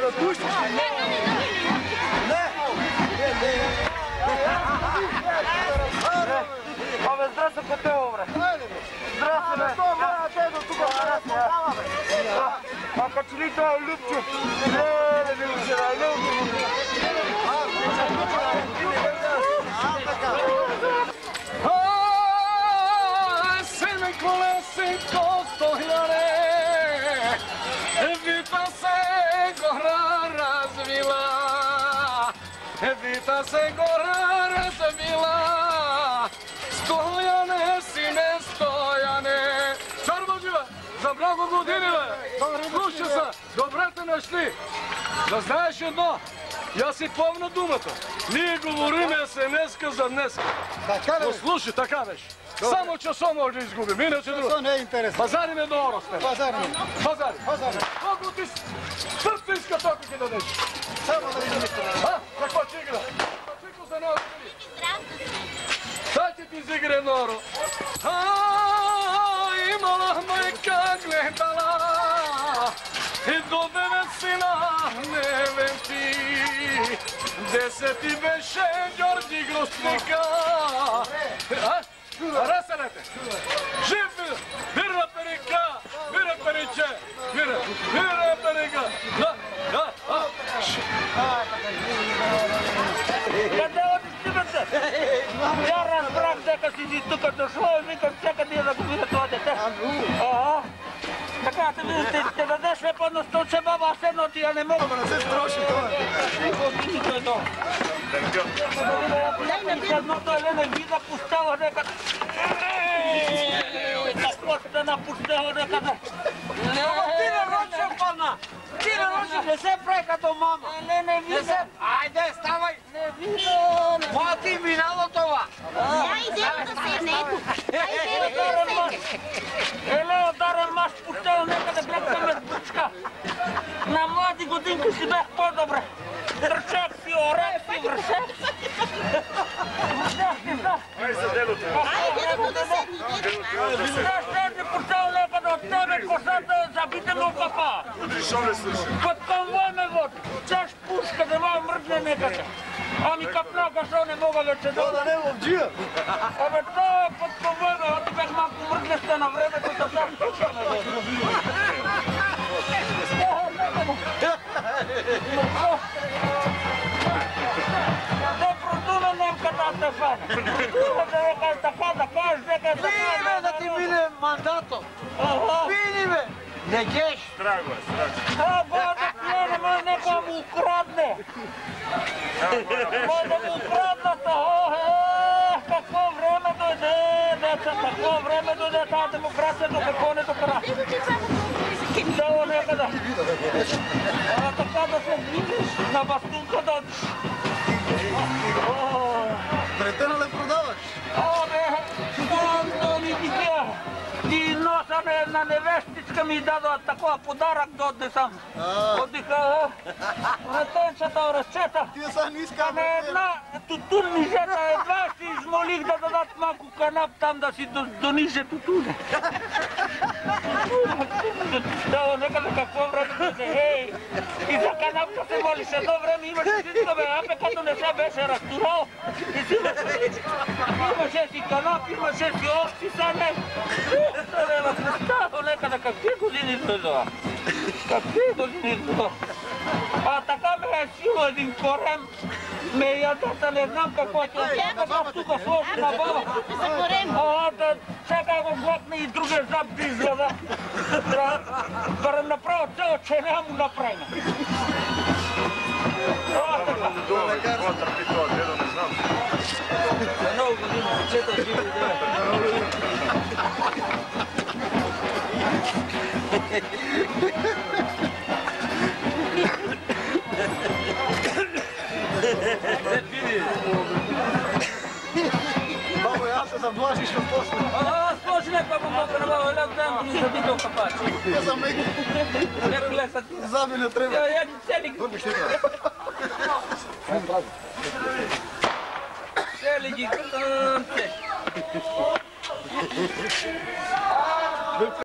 да пуснеш? Абе, здрасти, Котело, бре. Здрасти, бе. Що, моя дедо, тук разпознава, бе? А като ли това Любчо? Не, Любчо, Любчо. Семе колесенко стояне, Вита се гора развила, Вита се гора развила, стояне си не стояне. Царва жива, за много години, бе! Слушай се, добре те нашли. Да знаеш едно, я си помня думата. Ние говориме СМС-ка за днес. Но слушай, така беше. Само часо може да изгубим, иначе друго. Това не е интересно. Пазари ме до оросте. Пазари. Пазари. Колко ти сърце иска тока ти дадеш? Само да видим нищо. Какво ти игра? Всичко се не откри. Дайте ти зигре норо. Имала майка гледала и до 9 сина не венти. 10 беше Георги Гростника. Разселете! Жив ми! Вира перика! Вира периче! Вира перика! Къде отивате? Я разбрах, дека си тук дошло и викам, чека ние да го видя това дете. Така, да видите, ще дадеш ли по насточе, баба, аз едно ти я не мога. Ама не се строши това. Едното Елена вида пустела некъде. Какво сте напустела некъде? Ама ти не роча, пана! Ти не роча, не се прави като мама. Не вида. Айде, ставай! Не вида. Ма ти минало това. Айде, да седне, ето. Елена дарен маш пустела некъде гледкаме с бучка. На млади годинки си бях по-добре. Трчак си, орак си, вършак си. Айде да седне, ето. Знаеш, не пустел некъде от тебе косата забита го папа. Под конвой ме води. Чаш пушка да ма мръдне некъде. Ами капна защо не мога вече да... Това да не е ловджия. Абе, това под конвой ме води. Бях малко мръднеща на времето, да чаш пушка ме води. Да кажеш така, Вине да ти мине мандато. Вини бе. Не геш. Страго е. Бога да пиене, ма нека му украдне. Може да му украдната. Какво време дойде, деца, какво време дойде тази демокрацията, какво не докара. Дало некъде. Така да се видиш на бастунка да... Бретена ли продаваш? И носа на невестичка ми дадоа такова подарък да отнесам. Отдиха ретенцата, разчета. Тия са не искам. На една тутуннижета едва си измолих да дадат малко канап там да си дониже тутуне. Става некъде какво време да се, и за канапка се молиш. Едно време имаше всичко, бе, апе като не се беше разтурал. И си имаше си канап, имаше си овци, са не. Става некъде какви години дойдоа. Какви години дойдоа. Така ме е сила един корем. Ме ядата, не знам какво е. Така тук сложи на баба. Сега го глотне и другия зап да изгледа. Да направя цяло, че няма му направим. Какво търпи това дедо, не знам. Много години, дечета живи идея. Бабо, аз се заблажиш в после. Сложи някаква бомбака на баба, ляг даем да ми забител капачи. Я съм меки. Леко леса ти. Заби не трябва. Я ги цели. Цели ги.